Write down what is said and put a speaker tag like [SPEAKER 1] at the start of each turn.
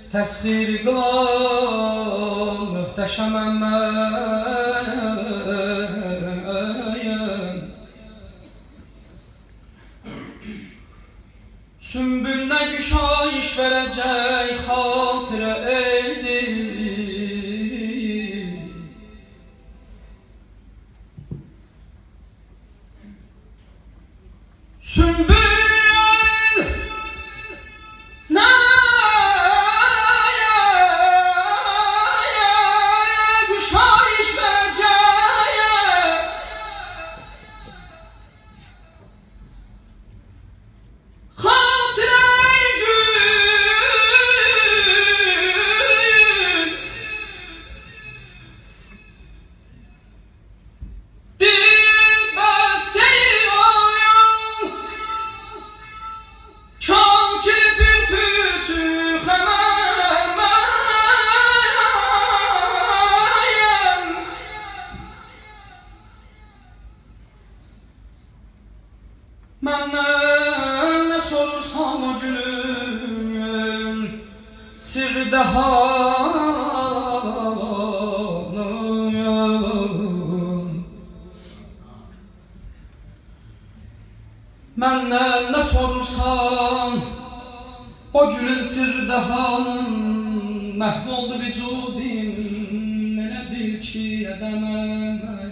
[SPEAKER 1] təsvir qılan möhtəşəməm mən. Sümbüllə güşayiş verəcək xatirə eydir. Sümbül məndən nə sorursan o gülüm, sirdə halıyım. Məndən nə sorursan o gülün sirdə halım, məhv oldu vücudim, elə bil ki, edəməm.